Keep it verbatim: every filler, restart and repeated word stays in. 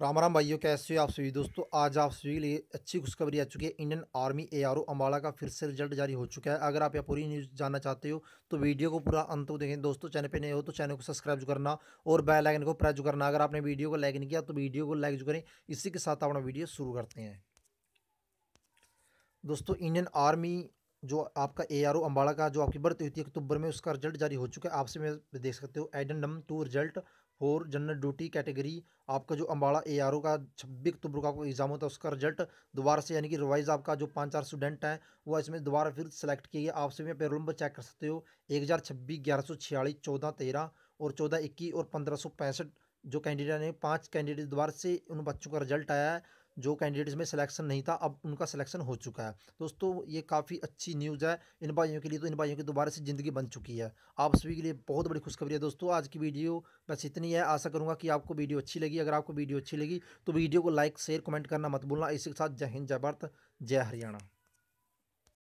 राम राम भाइयों, कैसे हो आप सभी दोस्तों। आज आप सभी के लिए अच्छी खुशखबरी आ चुकी है। Indian army A R O Ambala का फिर से रिजल्ट जारी हो चुका है। अगर आप यह पूरी न्यूज़ जानना चाहते हो तो वीडियो को पूरा अंत तक देखें दोस्तों। चैनल पे नए हो तो चैनल को सब्सक्राइब करना और बेल आइकन को प्रेस करना। अगर आपने वीडियो को लाइक नहीं किया तो वीडियो को लाइक करें। इसी के साथ अपना वीडियो शुरू करते हैं दोस्तों। इंडियन आर्मी जो आपका ए आर ओ अम्बाला का जो आपकी भर्ती हुई थी अक्टूबर में, उसका रिजल्ट जारी हो चुका है। आपसे में देख सकते हो addendum to result for general duty category. आपका जो अम्बाला ए आर ओ का छब्बीस अक्टूबर का आपको एग्जाम होता है, उसका रिजल्ट दोबारा से यानी कि रिवाइज आपका जो पाँच चार स्टूडेंट हैं वो इसमें दोबारा फिर सेलेक्ट किए गए। आपसे में पेरोल नंबर चेक कर सकते हो एक हज़ार छब्बीस ग्यारह सौ छियालीस चौदह तेरह और चौदह इक्कीस और पंद्रह सौ पैंसठ जो कैंडिडेट ने पाँच कैंडिडेट दोबारा से उन बच्चों का रिजल्ट आया है। जो कैंडिडेट्स में सिलेक्शन नहीं था अब उनका सिलेक्शन हो चुका है दोस्तों। ये काफ़ी अच्छी न्यूज़ है इन भाइयों के लिए। तो इन भाइयों की दोबारा से ज़िंदगी बन चुकी है। आप सभी के लिए बहुत बड़ी खुशखबरी है दोस्तों। आज की वीडियो बस इतनी है। आशा करूंगा कि आपको वीडियो अच्छी लगी। अगर आपको वीडियो अच्छी लगी तो वीडियो को लाइक शेयर कमेंट करना मत भूलना। इसी के साथ जय हिंद, जय भारत, जय हरियाणा।